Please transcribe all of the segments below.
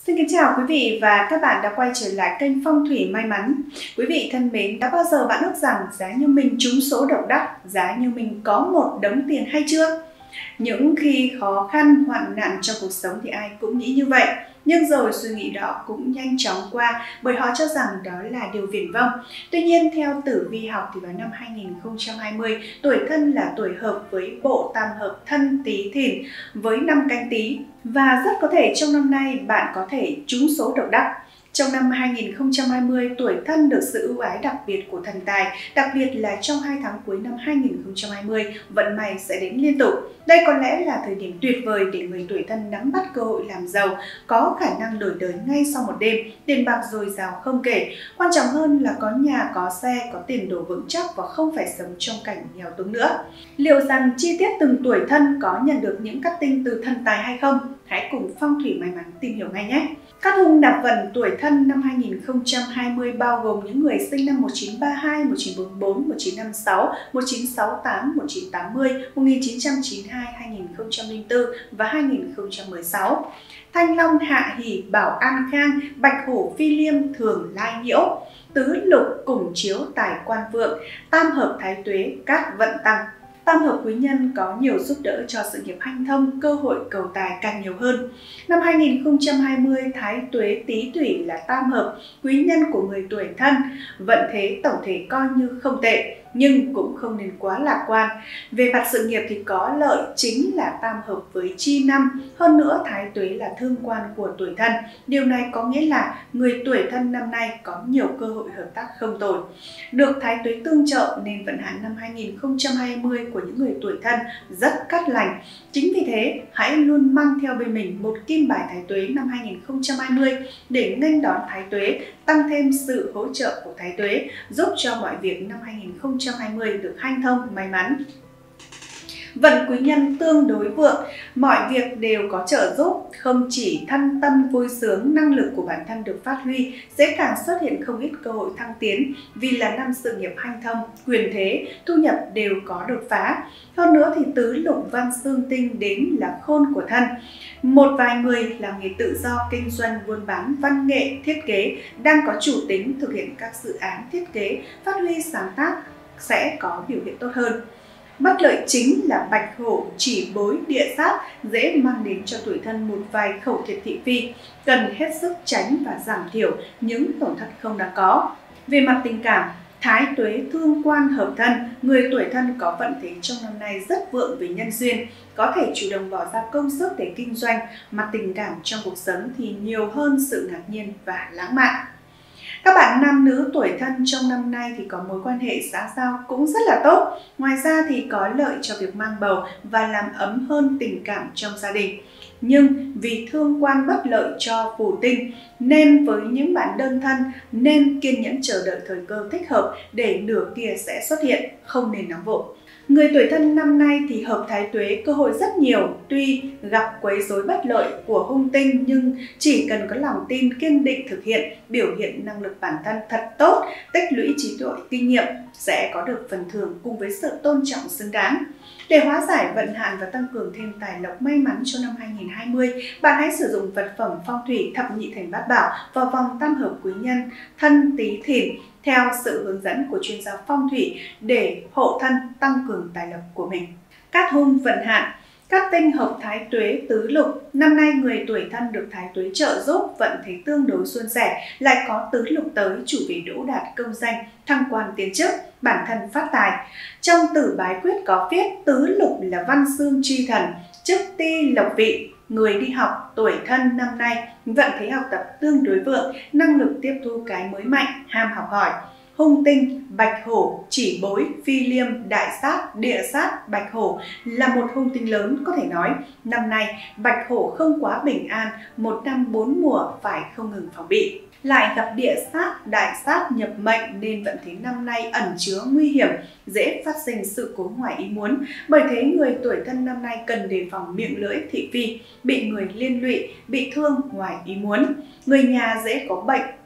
Xin kính chào quý vị và các bạn đã quay trở lại kênh Phong thủy may mắn. Quý vị thân mến, đã bao giờ bạn ước rằng giá như mình trúng số độc đắc, giá như mình có một đống tiền hay chưa? Những khi khó khăn, hoạn nạn trong cuộc sống thì ai cũng nghĩ như vậy. Nhưng rồi suy nghĩ đó cũng nhanh chóng qua bởi họ cho rằng đó là điều viển vông. Tuy nhiên, theo tử vi học thì vào năm 2020, tuổi Thân là tuổi hợp với bộ tam hợp Thân Tý Thìn với năm Canh Tý. Và rất có thể trong năm nay bạn có thể trúng số độc đắc. Trong năm 2020, tuổi Thân được sự ưu ái đặc biệt của thần tài, đặc biệt là trong 2 tháng cuối năm 2020, vận may sẽ đến liên tục. Đây có lẽ là thời điểm tuyệt vời để người tuổi Thân nắm bắt cơ hội làm giàu, có khả năng đổi đời ngay sau một đêm, tiền bạc dồi dào không kể. Quan trọng hơn là có nhà, có xe, có tiền đồ vững chắc và không phải sống trong cảnh nghèo túng nữa. Liệu rằng chi tiết từng tuổi Thân có nhận được những cát tinh từ thần tài hay không? Hãy cùng Phong thủy may mắn tìm hiểu ngay nhé! Các hung nạp vận tuổi Thân năm 2020 bao gồm những người sinh năm 1932, 1944, 1956, 1968, 1980, 1992, 2004 và 2016. Thanh Long, Hạ Hỷ, Bảo An Khang, Bạch Hổ, Phi Liêm, Thường Lai Nhiễu, Tứ Lục, Cùng Chiếu, Tài Quan Vượng, Tam Hợp Thái Tuế, Cát Vận Tăng. Tam hợp quý nhân có nhiều giúp đỡ cho sự nghiệp hanh thông, cơ hội cầu tài càng nhiều hơn. Năm 2020, Thái Tuế Tý Thủy là tam hợp, quý nhân của người tuổi Thân. Vận thế tổng thể coi như không tệ, nhưng cũng không nên quá lạc quan. Về mặt sự nghiệp thì có lợi chính là tam hợp với chi năm. Hơn nữa, Thái Tuế là thương quan của tuổi Thân. Điều này có nghĩa là người tuổi Thân năm nay có nhiều cơ hội hợp tác không tồi. Được Thái Tuế tương trợ nên vận hạn năm 2020 của những người tuổi Thân rất cát lành. Chính vì thế, hãy luôn mang theo bên mình một kim bài Thái Tuế năm 2020 để nghênh đón Thái Tuế, tăng thêm sự hỗ trợ của Thái Tuế, giúp cho mọi việc năm 2020 được hanh thông, may mắn. Vận quý nhân tương đối vượng, mọi việc đều có trợ giúp, không chỉ thân tâm vui sướng, năng lực của bản thân được phát huy, sẽ càng xuất hiện không ít cơ hội thăng tiến, vì là năm sự nghiệp hanh thông, quyền thế, thu nhập đều có đột phá. Hơn nữa thì tứ lục văn xương tinh đến là khôn của Thân. Một vài người làm nghề tự do, kinh doanh, buôn bán, văn nghệ, thiết kế, đang có chủ tính thực hiện các dự án thiết kế, phát huy sáng tác sẽ có biểu hiện tốt hơn. Bất lợi chính là Bạch Hổ, chỉ bối, địa sát dễ mang đến cho tuổi Thân một vài khẩu thiệt thị phi, cần hết sức tránh và giảm thiểu những tổn thất không đáng có. Về mặt tình cảm, Thái Tuế thương quan hợp Thân, người tuổi Thân có vận thế trong năm nay rất vượng về nhân duyên, có thể chủ động bỏ ra công sức để kinh doanh, mặt tình cảm trong cuộc sống thì nhiều hơn sự ngạc nhiên và lãng mạn. Các bạn nam nữ tuổi Thân trong năm nay thì có mối quan hệ xã giao cũng rất là tốt. Ngoài ra thì có lợi cho việc mang bầu và làm ấm hơn tình cảm trong gia đình. Nhưng vì thương quan bất lợi cho phù tinh, nên với những bạn đơn thân nên kiên nhẫn chờ đợi thời cơ thích hợp để nửa kia sẽ xuất hiện, không nên nóng vội. Người tuổi Thân năm nay thì hợp Thái Tuế cơ hội rất nhiều, tuy gặp quấy rối bất lợi của hung tinh nhưng chỉ cần có lòng tin kiên định thực hiện, biểu hiện năng lực bản thân thật tốt, tích lũy trí tuệ kinh nghiệm sẽ có được phần thưởng cùng với sự tôn trọng xứng đáng. Để hóa giải vận hạn và tăng cường thêm tài lộc may mắn cho năm 2020, bạn hãy sử dụng vật phẩm phong thủy thập nhị thành bát bảo vào vòng tam hợp quý nhân Thân Tý Thìn theo sự hướng dẫn của chuyên gia phong thủy để hộ thân tăng cường tài lộc của mình. Cát hung vận hạn. Cát tinh hợp Thái Tuế tứ lục, năm nay người tuổi Thân được Thái Tuế trợ giúp, vận thế tương đối suôn sẻ, lại có tứ lục tới chủ về đỗ đạt công danh, thăng quan tiến chức, bản thân phát tài. Trong Tử Bái Quyết có viết tứ lục là văn xương chi thần, chức ti lộc vị. Người đi học tuổi Thân năm nay vận thế học tập tương đối vượng, năng lực tiếp thu cái mới mạnh, ham học hỏi. Hung tinh, Bạch Hổ, chỉ bối, Phi Liêm, đại sát, địa sát, Bạch Hổ là một hung tinh lớn, có thể nói năm nay Bạch Hổ không quá bình an, một năm 4 mùa phải không ngừng phòng bị. Lại gặp địa sát, đại sát nhập mệnh nên vận thế năm nay ẩn chứa nguy hiểm, dễ phát sinh sự cố ngoài ý muốn. Bởi thế người tuổi Thân năm nay cần đề phòng miệng lưỡi thị phi, bị người liên lụy, bị thương ngoài ý muốn. Người nhà dễ có bệnh,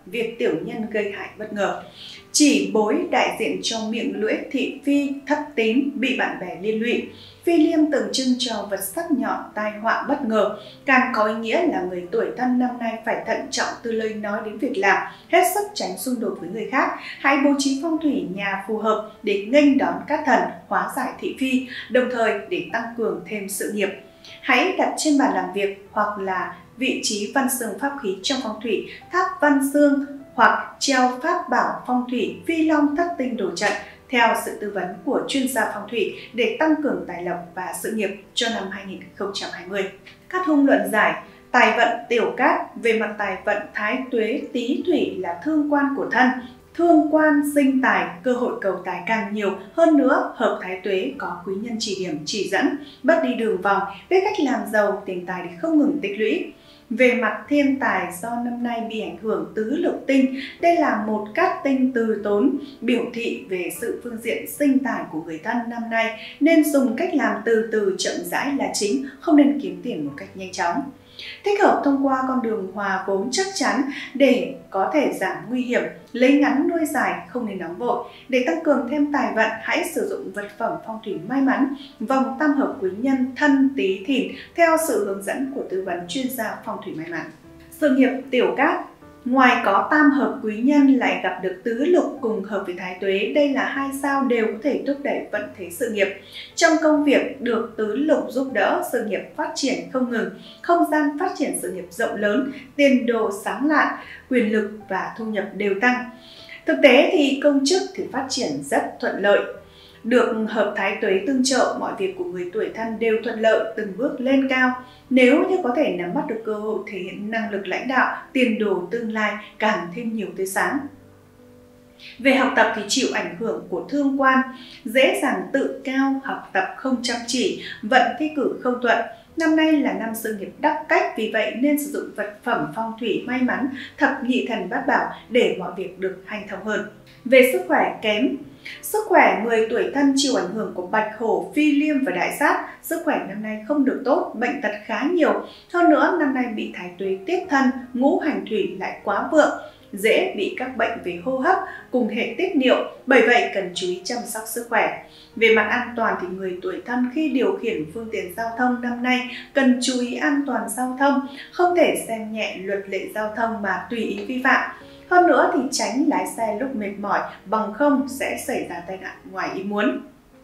việc tiểu nhân gây hại bất ngờ. Chỉ bối đại diện cho miệng lưỡi thị phi thất tín bị bạn bè liên lụy. Phi liêm tượng trưng cho vật sắc nhọn tai họa bất ngờ, càng có ý nghĩa là người tuổi Thân năm nay phải thận trọng từ lời nói đến việc làm, hết sức tránh xung đột với người khác. Hãy bố trí phong thủy nhà phù hợp để nghênh đón các thần, hóa giải thị phi, đồng thời để tăng cường thêm sự nghiệp. Hãy đặt trên bàn làm việc hoặc là vị trí văn xương pháp khí trong phong thủy, tháp văn xương hoặc treo pháp bảo phong thủy phi long thất tinh đồ trận theo sự tư vấn của chuyên gia phong thủy để tăng cường tài lộc và sự nghiệp cho năm 2020. Cát hung luận giải. Tài vận tiểu cát. Về mặt tài vận, Thái Tuế Tý Thủy là thương quan của Thân. Thương quan sinh tài, cơ hội cầu tài càng nhiều. Hơn nữa, hợp Thái Tuế có quý nhân chỉ điểm chỉ dẫn, bất đi đường vòng, biết cách làm giàu, tiền tài để không ngừng tích lũy. Về mặt thiên tài, do năm nay bị ảnh hưởng tứ lục tinh, đây là một cát tinh từ tốn, biểu thị về sự phương diện sinh tài của người Thân năm nay, nên dùng cách làm từ từ chậm rãi là chính, không nên kiếm tiền một cách nhanh chóng. Thích hợp thông qua con đường hòa vốn chắc chắn để có thể giảm nguy hiểm, lấy ngắn nuôi dài, không nên nóng vội. Để tăng cường thêm tài vận, hãy sử dụng vật phẩm phong thủy may mắn, vòng tam hợp quý nhân Thân Tý Thìn theo sự hướng dẫn của tư vấn chuyên gia phong thủy may mắn. Sự nghiệp tiểu cát. Ngoài có tam hợp quý nhân lại gặp được tứ lục cùng hợp với Thái Tuế, đây là hai sao đều có thể thúc đẩy vận thế sự nghiệp. Trong công việc được tứ lục giúp đỡ, sự nghiệp phát triển không ngừng, không gian phát triển sự nghiệp rộng lớn, tiền đồ sáng lạn, quyền lực và thu nhập đều tăng. Thực tế thì công chức thì phát triển rất thuận lợi. Được hợp Thái Tuế tương trợ, mọi việc của người tuổi Thân đều thuận lợi, từng bước lên cao. Nếu như có thể nắm bắt được cơ hội thể hiện năng lực lãnh đạo, tiền đồ tương lai càng thêm nhiều tươi sáng. Về học tập thì chịu ảnh hưởng của thương quan, dễ dàng tự cao, học tập không chăm chỉ, vận thi cử không thuận. Năm nay là năm sự nghiệp đắc cách, vì vậy nên sử dụng vật phẩm phong thủy may mắn, thập nhị thần bát bảo để mọi việc được hanh thông hơn. Về sức khỏe kém. Sức khỏe người tuổi Thân chịu ảnh hưởng của bạch hổ, phi liêm và đại sát. Sức khỏe năm nay không được tốt, bệnh tật khá nhiều. Hơn nữa, năm nay bị Thái Tuế tiếp thân, ngũ hành thủy lại quá vượng, dễ bị các bệnh về hô hấp cùng hệ tiết niệu, bởi vậy cần chú ý chăm sóc sức khỏe. Về mặt an toàn thì người tuổi Thân khi điều khiển phương tiện giao thông năm nay cần chú ý an toàn giao thông, không thể xem nhẹ luật lệ giao thông mà tùy ý vi phạm. Hơn nữa thì tránh lái xe lúc mệt mỏi, bằng không sẽ xảy ra tai nạn ngoài ý muốn.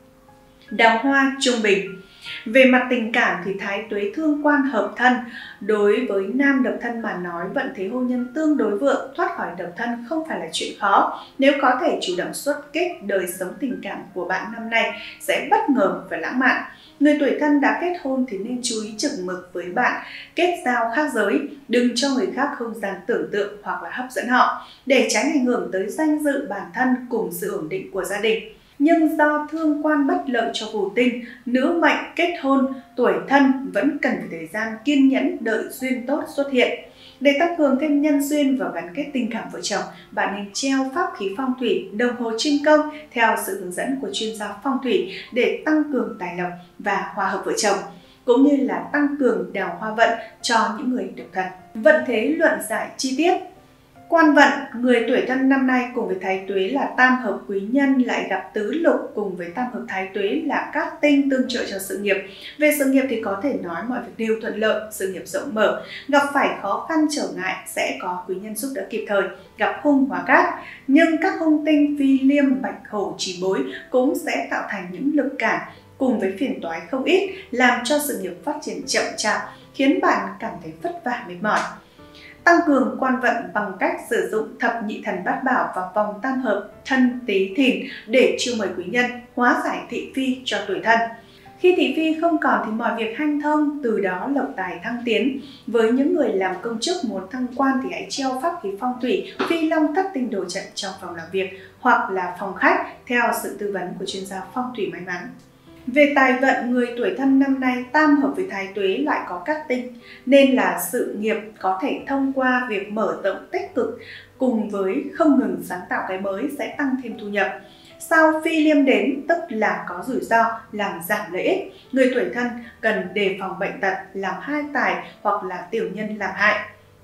Đào hoa trung bình. Về mặt tình cảm thì Thái Tuế thương quan hợp Thân. Đối với nam độc thân mà nói, vận thế hôn nhân tương đối vượng, thoát khỏi độc thân không phải là chuyện khó. Nếu có thể chủ động xuất kích, đời sống tình cảm của bạn năm nay sẽ bất ngờ và lãng mạn. Người tuổi Thân đã kết hôn thì nên chú ý chừng mực với bạn kết giao khác giới, đừng cho người khác không gian tưởng tượng hoặc là hấp dẫn họ, để tránh ảnh hưởng tới danh dự bản thân cùng sự ổn định của gia đình. Nhưng do thương quan bất lợi cho phù tinh, nữ mệnh kết hôn tuổi Thân vẫn cần phải thời gian kiên nhẫn đợi duyên tốt xuất hiện. Để tăng cường thêm nhân duyên và gắn kết tình cảm vợ chồng, bạn nên treo pháp khí phong thủy đồng hồ chim công theo sự hướng dẫn của chuyên gia phong thủy để tăng cường tài lộc và hòa hợp vợ chồng, cũng như là tăng cường đào hoa vận cho những người độc thân. Vận thế luận giải chi tiết. Quan vận, người tuổi Thân năm nay cùng với Thái Tuế là tam hợp quý nhân lại gặp tứ lục cùng với tam hợp Thái Tuế là các tinh tương trợ cho sự nghiệp. Về sự nghiệp thì có thể nói mọi việc đều thuận lợi, sự nghiệp rộng mở, gặp phải khó khăn trở ngại sẽ có quý nhân giúp đỡ kịp thời, gặp hung hóa cát. Nhưng các hung tinh phi liêm, bạch hổ, chỉ bối cũng sẽ tạo thành những lực cản cùng với phiền toái không ít, làm cho sự nghiệp phát triển chậm chạp, khiến bạn cảm thấy vất vả mệt mỏi. Tăng cường quan vận bằng cách sử dụng thập nhị thần bát bảo và vòng tam hợp Thân Tý Thìn để chiêu mời quý nhân, hóa giải thị phi cho tuổi Thân. Khi thị phi không còn thì mọi việc hanh thông, từ đó lộc tài thăng tiến. Với những người làm công chức muốn thăng quan thì hãy treo pháp khí phong thủy phi long thất tinh đồ trận trong phòng làm việc hoặc là phòng khách theo sự tư vấn của chuyên gia phong thủy may mắn. Về tài vận, người tuổi Thân năm nay tam hợp với Thái Tuế lại có các tinh, nên là sự nghiệp có thể thông qua việc mở rộng tích cực cùng với không ngừng sáng tạo cái mới sẽ tăng thêm thu nhập. Sao phi liêm đến tức là có rủi ro, làm giảm lợi ích. Người tuổi Thân cần đề phòng bệnh tật, làm hai tài hoặc là tiểu nhân làm hại.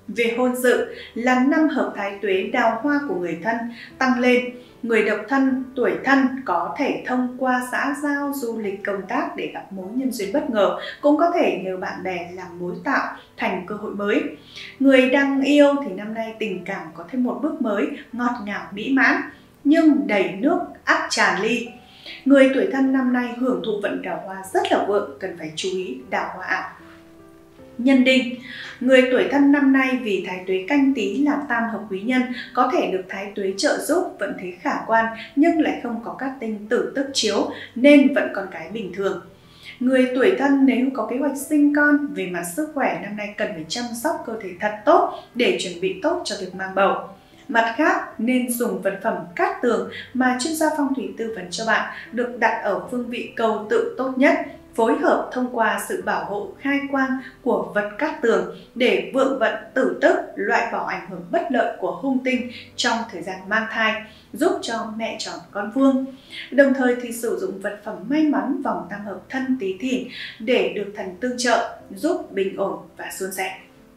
Về hôn sự là năm hợp Thái Tuế, đào hoa của người thân tăng lên. Người độc thân, tuổi thân có thể thông qua xã giao, du lịch, công tác để gặp mối nhân duyên bất ngờ, cũng có thể nhờ bạn bè làm mối tạo thành cơ hội mới. Người đang yêu thì năm nay tình cảm có thêm một bước mới, ngọt ngào mỹ mãn, nhưng đầy nước ắt tràn ly. Người tuổi thân năm nay hưởng thụ vận đào hoa rất là vượng, cần phải chú ý đào hoa ảo. Nhân đinh, người tuổi thân năm nay vì Thái Tuế Canh Tý là tam hợp quý nhân, có thể được Thái Tuế trợ giúp, vận thế khả quan nhưng lại không có các tinh tử tức chiếu nên vẫn con cái bình thường. Người tuổi thân nếu có kế hoạch sinh con, về mặt sức khỏe năm nay cần phải chăm sóc cơ thể thật tốt để chuẩn bị tốt cho việc mang bầu. Mặt khác, nên dùng vật phẩm cát tường mà chuyên gia phong thủy tư vấn cho bạn, được đặt ở phương vị cầu tự tốt nhất, phối hợp thông qua sự bảo hộ khai quang của vật cát tường để vượng vận tử tức, loại bỏ ảnh hưởng bất lợi của hung tinh trong thời gian mang thai, giúp cho mẹ tròn con vuông. Đồng thời thì sử dụng vật phẩm may mắn vòng tam hợp Thân Tý Thìn để được thần tương trợ, giúp bình ổn và suôn sẻ.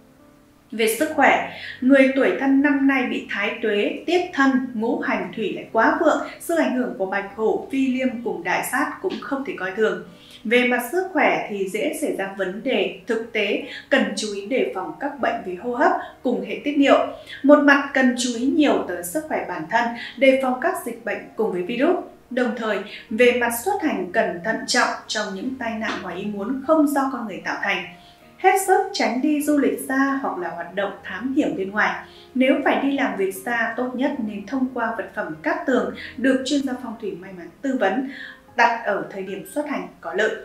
Về sức khỏe, người tuổi thân năm nay bị Thái Tuế, Tiết Thân, ngũ hành thủy lại quá vượng, sự ảnh hưởng của Bạch Hổ, Phi Liêm cùng Đại Sát cũng không thể coi thường. Về mặt sức khỏe thì dễ xảy ra vấn đề thực tế, cần chú ý đề phòng các bệnh về hô hấp cùng hệ tiết niệu. Một mặt cần chú ý nhiều tới sức khỏe bản thân, đề phòng các dịch bệnh cùng với virus. Đồng thời, về mặt xuất hành cần thận trọng trong những tai nạn ngoài ý muốn không do con người tạo thành. Hết sức tránh đi du lịch xa hoặc là hoạt động thám hiểm bên ngoài. Nếu phải đi làm việc xa, tốt nhất nên thông qua vật phẩm cát tường được chuyên gia phong thủy may mắn tư vấn, đặt ở thời điểm xuất hành có lợi.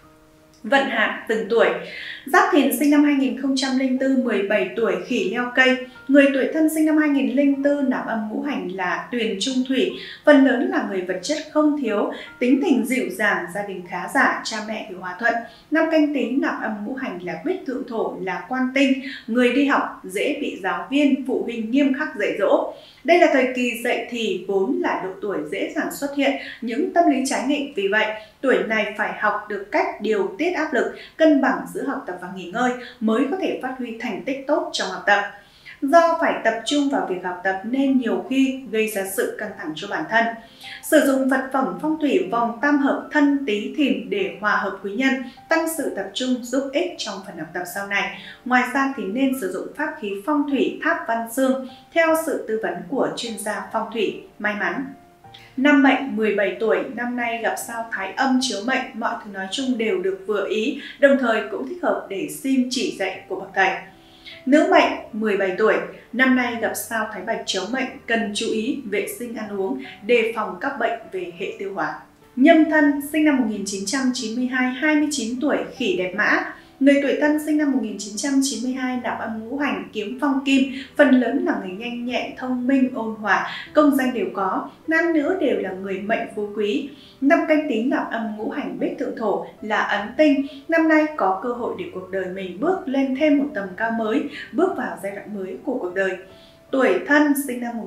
Vận hạn từng tuổi. Giáp Thìn sinh năm 2004, 17 tuổi, khỉ leo cây. Người tuổi thân sinh năm 2004, nạp âm ngũ hành là Tuyền Trung Thủy, phần lớn là người vật chất không thiếu, tính tình dịu dàng, gia đình khá giả, cha mẹ thì hòa thuận. Năm Canh Tý nạp âm ngũ hành là Bích Thượng Thổ, là Quan Tinh, người đi học dễ bị giáo viên, phụ huynh nghiêm khắc dạy dỗ. Đây là thời kỳ dậy thì vốn là độ tuổi dễ dàng xuất hiện những tâm lý trái nghịch, vì vậy tuổi này phải học được cách điều tiết áp lực, cân bằng giữa học tập và nghỉ ngơi mới có thể phát huy thành tích tốt trong học tập. Do phải tập trung vào việc học tập nên nhiều khi gây ra sự căng thẳng cho bản thân. Sử dụng vật phẩm phong thủy vòng tam hợp Thân Tý Thìn để hòa hợp quý nhân, tăng sự tập trung, giúp ích trong phần học tập sau này. Ngoài ra thì nên sử dụng pháp khí phong thủy Tháp Văn Xương theo sự tư vấn của chuyên gia phong thủy may mắn. Năm Mệnh 17 tuổi, năm nay gặp sao Thái Âm chiếu mệnh, mọi thứ nói chung đều được vừa ý, đồng thời cũng thích hợp để xin chỉ dạy của bậc thầy. Nữ Mệnh 17 tuổi, năm nay gặp sao Thái Bạch chiếu mệnh, cần chú ý vệ sinh ăn uống, đề phòng các bệnh về hệ tiêu hóa. Nhâm Thân sinh năm 1992, 29 tuổi, khỉ đẹp mã. Người tuổi Thân sinh năm 1992, nạp âm ngũ hành kiếm phong kim, phần lớn là người nhanh nhẹn, thông minh, ôn hòa, công danh đều có, nam nữ đều là người mệnh phú quý. Năm Canh Tý nạp âm ngũ hành Bích Thượng Thổ là Ấn Tinh, năm nay có cơ hội để cuộc đời mình bước lên thêm một tầm cao mới, bước vào giai đoạn mới của cuộc đời. Tuổi Thân sinh năm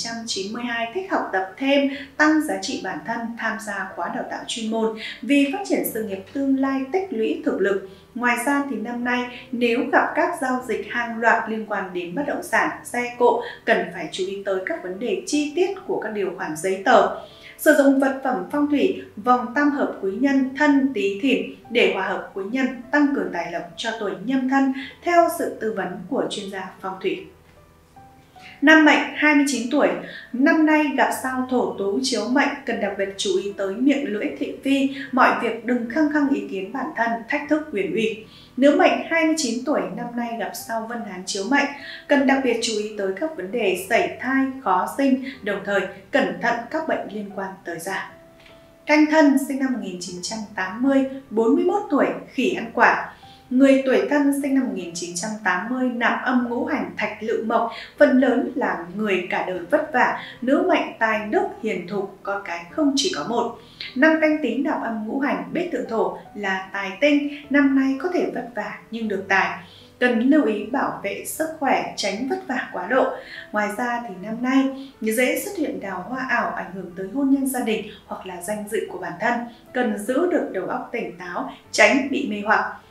1992, thích học tập thêm, tăng giá trị bản thân, tham gia khóa đào tạo chuyên môn vì phát triển sự nghiệp tương lai, tích lũy thực lực. Ngoài ra thì năm nay nếu gặp các giao dịch hàng loạt liên quan đến bất động sản, xe cộ, cần phải chú ý tới các vấn đề chi tiết của các điều khoản giấy tờ. Sử dụng vật phẩm phong thủy vòng tam hợp quý nhân Thân Tý Thìn để hòa hợp quý nhân, tăng cường tài lộc cho tuổi Nhâm Thân theo sự tư vấn của chuyên gia phong thủy. Năm Mệnh 29 tuổi, năm nay gặp sao Thổ Tú chiếu mệnh, cần đặc biệt chú ý tới miệng lưỡi thị phi, mọi việc đừng khăng khăng ý kiến bản thân, thách thức quyền uy. Nữ Mệnh 29 tuổi, năm nay gặp sao Vân Hán chiếu mệnh, cần đặc biệt chú ý tới các vấn đề sảy thai, khó sinh, đồng thời cẩn thận các bệnh liên quan tới da. Canh Thân sinh năm 1980, 41 tuổi, khỉ ăn quả. Người tuổi Thân sinh năm 1980, nạp âm ngũ hành Thạch Lự Mộc, phần lớn là người cả đời vất vả, nữ mệnh tài đức hiền thục, con cái không chỉ có một. Năm Canh Tý nạp âm ngũ hành Bích Thượng Thổ là tài tinh, năm nay có thể vất vả nhưng được tài. Cần lưu ý bảo vệ sức khỏe, tránh vất vả quá độ. Ngoài ra thì năm nay dễ xuất hiện đào hoa ảo, ảnh hưởng tới hôn nhân gia đình hoặc là danh dự của bản thân. Cần giữ được đầu óc tỉnh táo, tránh bị mê hoặc.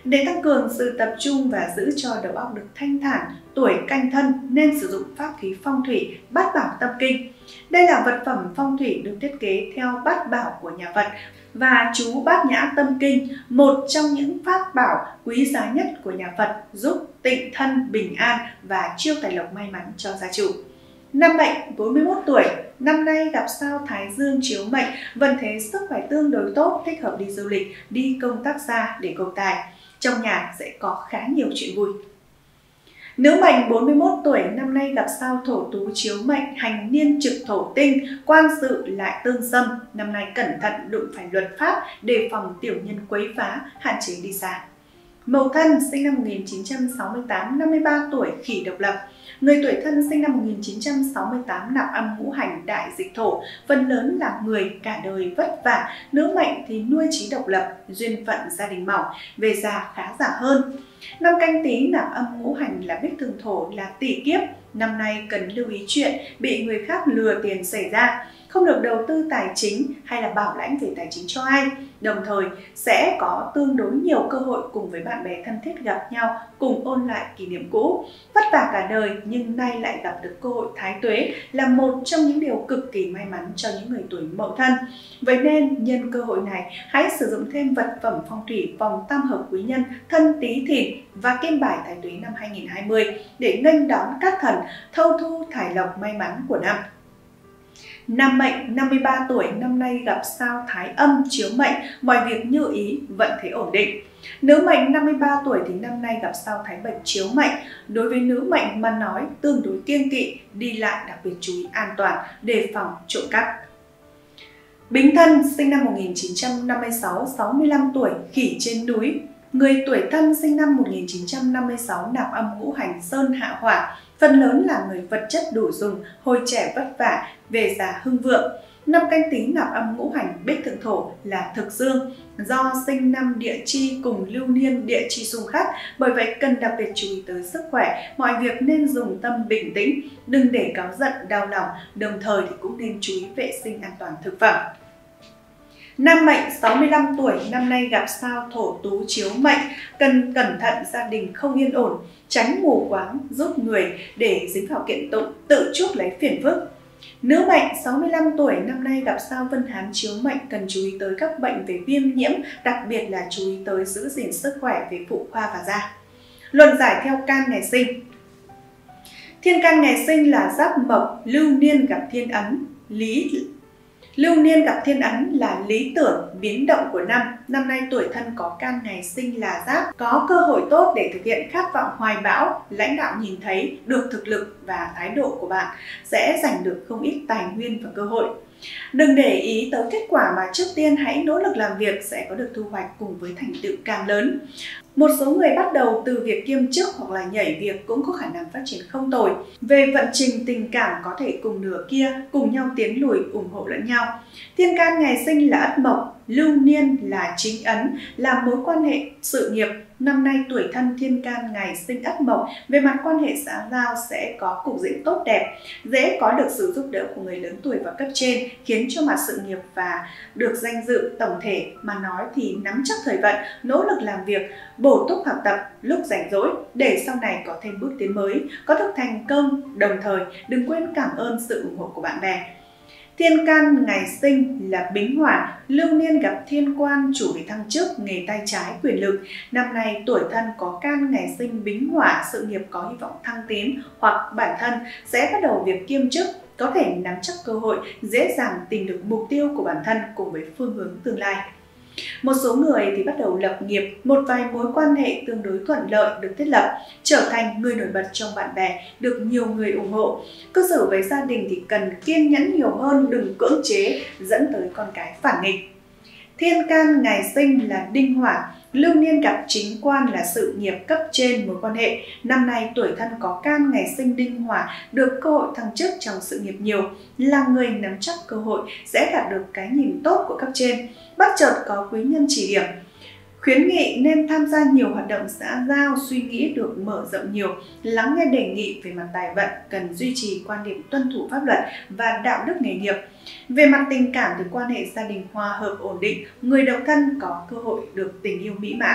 Để tăng cường sự tập trung và giữ cho đầu óc được thanh thản, tuổi Canh Thân nên sử dụng pháp khí phong thủy Bát Bảo Tâm Kinh. Đây là vật phẩm phong thủy được thiết kế theo bát bảo của nhà Phật và chú Bát Nhã Tâm Kinh, một trong những pháp bảo quý giá nhất của nhà Phật, giúp tịnh thân, bình an và chiêu tài lộc may mắn cho gia chủ. Năm Mệnh 41 tuổi, năm nay gặp sao Thái Dương chiếu mệnh, vận thế sức khỏe tương đối tốt, thích hợp đi du lịch, đi công tác xa để cầu tài. Trong nhà sẽ có khá nhiều chuyện vui. Nữ Mệnh 41 tuổi, năm nay gặp sao Thổ Tú chiếu mệnh, hành niên trực thổ tinh, quan sự lại tương xâm. Năm nay cẩn thận đụng phải luật pháp, đề phòng tiểu nhân quấy phá, hạn chế đi xa. Mậu Thân sinh năm 1968, 53 tuổi, Khỉ độc lập. Người tuổi Thân sinh năm 1968 nạp âm ngũ hành đại dịch thổ, phần lớn là người cả đời vất vả. Nữ mệnh thì nuôi trí độc lập, duyên phận gia đình mỏng, về già khá giả hơn. Năm Canh Tý nạp âm ngũ hành là bích thường thổ, là tỷ kiếp. Năm nay cần lưu ý chuyện bị người khác lừa tiền xảy ra, không được đầu tư tài chính hay là bảo lãnh về tài chính cho ai. Đồng thời sẽ có tương đối nhiều cơ hội cùng với bạn bè thân thiết gặp nhau, cùng ôn lại kỷ niệm cũ. Vất vả cả đời nhưng nay lại gặp được cơ hội thái tuế là một trong những điều cực kỳ may mắn cho những người tuổi Mậu Thân. Vậy nên nhân cơ hội này hãy sử dụng thêm vật phẩm phong thủy vòng tam hợp quý nhân Thân Tý Thìn và kim bài thái tuế năm 2020 để nghênh đón các thần thâu thu thải lộc may mắn của năm. Nam Mệnh 53 tuổi, năm nay gặp sao Thái Âm chiếu mệnh, mọi việc như ý, vận thế ổn định. Nữ Mệnh 53 tuổi thì năm nay gặp sao Thái Bạch chiếu mệnh. Đối với nữ mệnh mà nói tương đối kiêng kỵ, đi lại đặc biệt chú ý an toàn, đề phòng trộm cắp. Bính Thân sinh năm 1956, 65 tuổi, Khỉ trên núi. Người tuổi Thân sinh năm 1956 nạp âm ngũ hành sơn hạ hỏa, phần lớn là người vật chất đủ dùng, hồi trẻ vất vả, về già hưng vượng. Năm Canh Tý nạp âm ngũ hành bích thượng thổ là thực dương, do sinh năm địa chi cùng lưu niên địa chi xung khắc, bởi vậy cần đặc biệt chú ý tới sức khỏe, mọi việc nên dùng tâm bình tĩnh, đừng để cáu giận đau lòng, đồng thời thì cũng nên chú ý vệ sinh an toàn thực phẩm. Nam Mệnh 65 tuổi, năm nay gặp sao Thổ Tú chiếu mệnh, cần cẩn thận gia đình không yên ổn, tránh mù quáng giúp người để dính vào kiện tụng, tự chuốc lấy phiền phức. Nữ Mệnh 65 tuổi, năm nay gặp sao Vân Hán chiếu mệnh, cần chú ý tới các bệnh về viêm nhiễm, đặc biệt là chú ý tới giữ gìn sức khỏe về phụ khoa và da. Luận giải theo can ngày sinh. Thiên can ngày sinh là Giáp Mộc, lưu niên gặp thiên ấn, Lưu niên gặp thiên ấn là lý tưởng, biến động của năm. Năm nay tuổi Thân có can ngày sinh là Giáp, có cơ hội tốt để thực hiện khát vọng hoài bão. Lãnh đạo nhìn thấy được thực lực và thái độ của bạn sẽ giành được không ít tài nguyên và cơ hội. Đừng để ý tới kết quả mà trước tiên hãy nỗ lực làm việc, sẽ có được thu hoạch cùng với thành tựu càng lớn. Một số người bắt đầu từ việc kiêm chức hoặc là nhảy việc cũng có khả năng phát triển không tồi. Về vận trình tình cảm có thể cùng nửa kia cùng nhau tiến lùi, ủng hộ lẫn nhau. Thiên can ngày sinh là Ất Mộc, lưu niên là chính ấn, là mối quan hệ sự nghiệp. Năm nay tuổi Thân thiên can ngày sinh Ất Mộc, về mặt quan hệ xã giao sẽ có cục diện tốt đẹp, dễ có được sự giúp đỡ của người lớn tuổi và cấp trên, khiến cho mặt sự nghiệp và được danh dự. Tổng thể mà nói thì nắm chắc thời vận, nỗ lực làm việc, bổ túc học tập lúc rảnh rỗi để sau này có thêm bước tiến mới, có được thành công. Đồng thời đừng quên cảm ơn sự ủng hộ của bạn bè. Thiên can ngày sinh là Bính Hỏa, lưu niên gặp thiên quan, chủ về thăng chức, nghề tay trái, quyền lực. Năm nay tuổi Thân có can ngày sinh Bính Hỏa, sự nghiệp có hy vọng thăng tiến, hoặc bản thân sẽ bắt đầu việc kiêm chức, có thể nắm chắc cơ hội, dễ dàng tìm được mục tiêu của bản thân cùng với phương hướng tương lai. Một số người thì bắt đầu lập nghiệp, một vài mối quan hệ tương đối thuận lợi được thiết lập, trở thành người nổi bật trong bạn bè, được nhiều người ủng hộ. Cư xử với gia đình thì cần kiên nhẫn nhiều hơn, đừng cưỡng chế dẫn tới con cái phản nghịch. Thiên can ngày sinh là Đinh Hỏa, lưu niên gặp chính quan là sự nghiệp cấp trên, mối quan hệ. Năm nay tuổi Thân có can ngày sinh Đinh Hỏa, được cơ hội thăng chức trong sự nghiệp nhiều, là người nắm chắc cơ hội, sẽ đạt được cái nhìn tốt của cấp trên. Bất chợt có quý nhân chỉ điểm. Khuyến nghị nên tham gia nhiều hoạt động xã giao, suy nghĩ được mở rộng nhiều, lắng nghe đề nghị về mặt tài vận, cần duy trì quan điểm tuân thủ pháp luật và đạo đức nghề nghiệp. Về mặt tình cảm thì quan hệ gia đình hòa hợp ổn định, người độc thân có cơ hội được tình yêu mỹ mãn.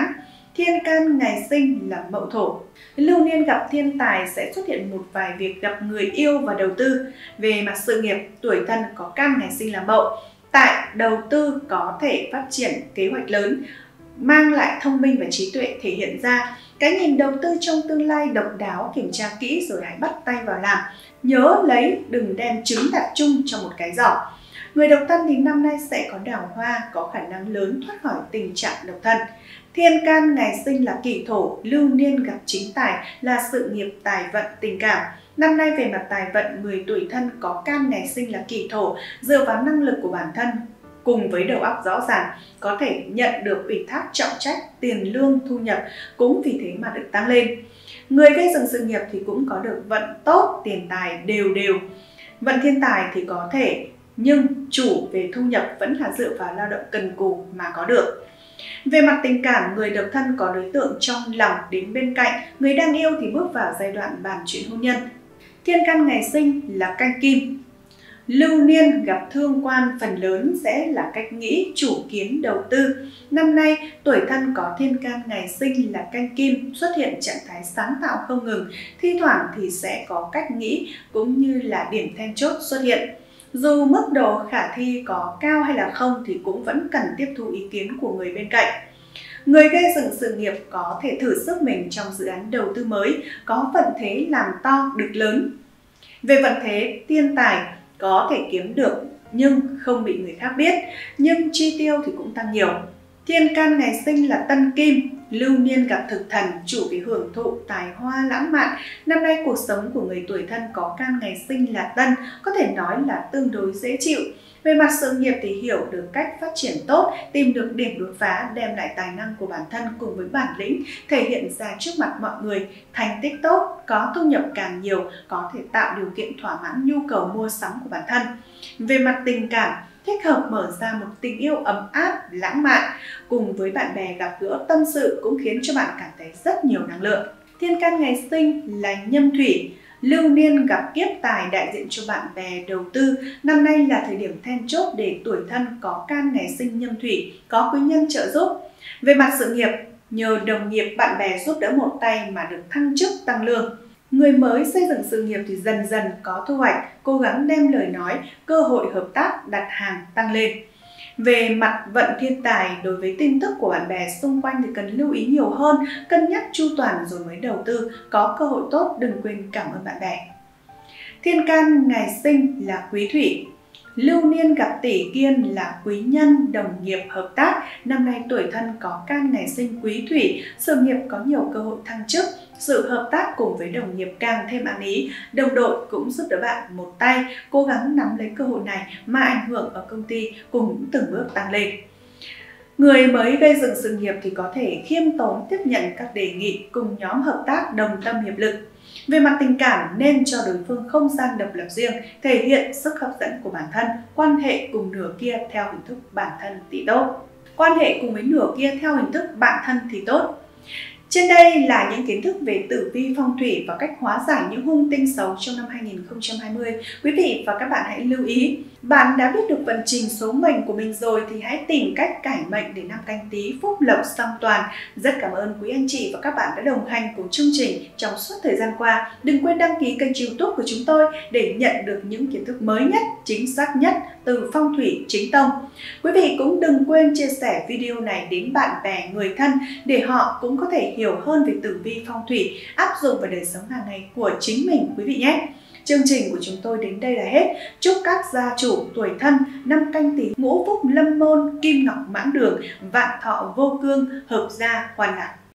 Thiên can ngày sinh là Mậu Thổ. Lưu niên gặp thiên tài sẽ xuất hiện một vài việc gặp người yêu và đầu tư. Về mặt sự nghiệp, tuổi Thân có can ngày sinh là Mậu. Tại đầu tư có thể phát triển kế hoạch lớn, mang lại thông minh và trí tuệ thể hiện ra. Cái nhìn đầu tư trong tương lai độc đáo, kiểm tra kỹ rồi hãy bắt tay vào làm. Nhớ lấy, đừng đem trứng đặt chung cho một cái giỏ. Người độc thân thì năm nay sẽ có đào hoa, có khả năng lớn thoát khỏi tình trạng độc thân. Thiên can ngày sinh là Kỷ Thổ, lưu niên gặp chính tài là sự nghiệp, tài vận, tình cảm. Năm nay về mặt tài vận, người tuổi Thân có can ngày sinh là Kỷ Thổ, dựa vào năng lực của bản thân cùng với đầu óc rõ ràng có thể nhận được ủy thác trọng trách, tiền lương, thu nhập cũng vì thế mà được tăng lên. Người gây dựng sự nghiệp thì cũng có được vận tốt, tiền tài đều đều. Vận thiên tài thì có thể, nhưng chủ về thu nhập vẫn là dựa vào lao động cần cù mà có được. Về mặt tình cảm, người độc thân có đối tượng trong lòng đến bên cạnh, người đang yêu thì bước vào giai đoạn bàn chuyện hôn nhân. Thiên can ngày sinh là Canh Kim. Lưu niên gặp thương quan phần lớn sẽ là cách nghĩ, chủ kiến, đầu tư. Năm nay, tuổi Thân có thiên can ngày sinh là Canh Kim, xuất hiện trạng thái sáng tạo không ngừng, thi thoảng thì sẽ có cách nghĩ cũng như là điểm then chốt xuất hiện. Dù mức độ khả thi có cao hay là không thì cũng vẫn cần tiếp thu ý kiến của người bên cạnh. Người gây dựng sự nghiệp có thể thử sức mình trong dự án đầu tư mới, có vận thế làm to được lớn. Về vận thế, thiên tài có thể kiếm được nhưng không bị người khác biết, nhưng chi tiêu thì cũng tăng nhiều. Thiên can ngày sinh là Tân Kim, lưu niên gặp thực thần, chủ về hưởng thụ, tài hoa, lãng mạn. Năm nay cuộc sống của người tuổi Thân có can ngày sinh là Tân, có thể nói là tương đối dễ chịu. Về mặt sự nghiệp thì hiểu được cách phát triển tốt, tìm được điểm đột phá, đem lại tài năng của bản thân cùng với bản lĩnh, thể hiện ra trước mặt mọi người, thành tích tốt, có thu nhập càng nhiều, có thể tạo điều kiện thỏa mãn nhu cầu mua sắm của bản thân. Về mặt tình cảm, thích hợp mở ra một tình yêu ấm áp, lãng mạn, cùng với bạn bè gặp gỡ tâm sự cũng khiến cho bạn cảm thấy rất nhiều năng lượng. Thiên can ngày sinh là Nhâm Thủy. Lưu niên gặp kiếp tài đại diện cho bạn bè đầu tư. Năm nay là thời điểm then chốt để tuổi Thân có can ngày sinh Nhâm Thủy, có quý nhân trợ giúp. Về mặt sự nghiệp, nhờ đồng nghiệp bạn bè giúp đỡ một tay mà được thăng chức tăng lương. Người mới xây dựng sự nghiệp thì dần dần có thu hoạch, cố gắng đem lời nói, cơ hội hợp tác, đặt hàng tăng lên. Về mặt vận thiên tài, đối với tin tức của bạn bè xung quanh thì cần lưu ý nhiều hơn, cân nhắc chu toàn rồi mới đầu tư, có cơ hội tốt đừng quên cảm ơn bạn bè. Thiên can ngày sinh là Quý Thủy. Lưu niên gặp tỷ kiên là quý nhân, đồng nghiệp, hợp tác. Năm nay tuổi Thân có can ngày sinh Quý Thủy, sự nghiệp có nhiều cơ hội thăng chức. Sự hợp tác cùng với đồng nghiệp càng thêm ăn ý, đồng đội cũng giúp đỡ bạn một tay, cố gắng nắm lấy cơ hội này mà ảnh hưởng ở công ty cũng từng bước tăng lên. Người mới gây dựng sự nghiệp thì có thể khiêm tốn tiếp nhận các đề nghị cùng nhóm hợp tác đồng tâm hiệp lực. Về mặt tình cảm nên cho đối phương không gian độc lập riêng, thể hiện sức hấp dẫn của bản thân, quan hệ cùng nửa kia theo hình thức bản thân thì tốt. Quan hệ cùng với nửa kia theo hình thức bạn thân thì tốt. Trên đây là những kiến thức về tử vi phong thủy và cách hóa giải những hung tinh xấu trong năm 2020. Quý vị và các bạn hãy lưu ý, bạn đã biết được vận trình số mệnh của mình rồi thì hãy tìm cách cải mệnh để năm Canh Tý phúc lộc song toàn. Rất cảm ơn quý anh chị và các bạn đã đồng hành cùng chương trình trong suốt thời gian qua. Đừng quên đăng ký kênh YouTube của chúng tôi để nhận được những kiến thức mới nhất, chính xác nhất từ phong thủy chính tông. Quý vị cũng đừng quên chia sẻ video này đến bạn bè, người thân để họ cũng có thể hiểu hơn về tử vi phong thủy, áp dụng vào đời sống hàng ngày của chính mình quý vị nhé. Chương trình của chúng tôi đến đây là hết. Chúc các gia chủ tuổi Thân năm Canh Tý ngũ phúc lâm môn, kim ngọc mãn đường, vạn thọ vô cương, hợp gia hoàn lạc.